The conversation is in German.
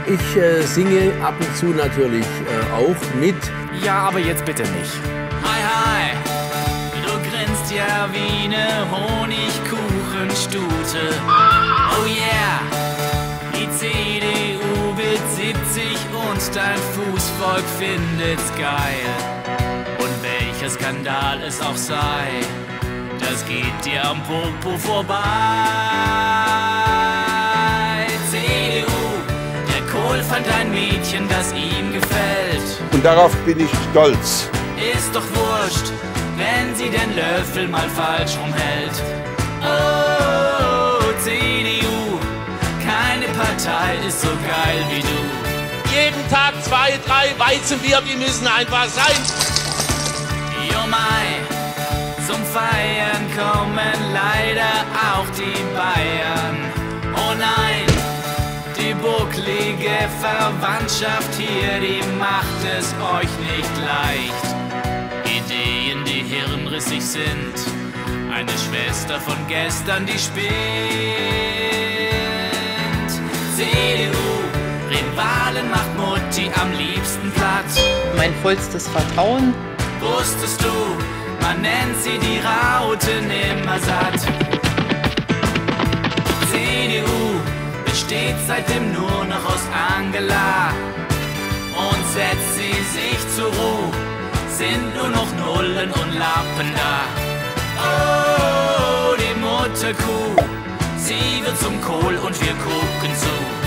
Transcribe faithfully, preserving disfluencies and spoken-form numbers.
ich äh, singe ab und zu natürlich äh, auch mit. Ja, aber jetzt bitte nicht. Hi, hi, du grinst ja wie ne Honigkuchenstute. Oh yeah, die C D U wird siebzig und dein Fußvolk findet's geil. Und welcher Skandal es auch sei, das geht dir am Popo vorbei. C D U, der Kohl fand ein Mädchen, das ihm gefällt. Und darauf bin ich stolz. Ist doch wurscht, wenn sie den Löffel mal falsch rumhält. Oh, C D U, keine Partei ist so geil wie du. Jeden Tag zwei, drei Weizenbier, die müssen einfach sein. Jo mai, zum Feiern kommen leider auch die Bayern. Oh nein, die bucklige Verwandtschaft hier, die macht es euch nicht leicht. Ideen, die hirnrissig sind, eine Schwester von gestern, die spinnt. C D U, Rivalen macht Mutti am liebsten platt. Mein vollstes Vertrauen. Wusstest du, man nennt sie die Raute nimmersatt. C D U besteht seitdem nur noch aus Angela. Und setzt sie sich zur Ruhe, sind nur noch Nullen und Lappen da. Oh, die Mutterkuh, sie wird zum Kohl und wir gucken zu.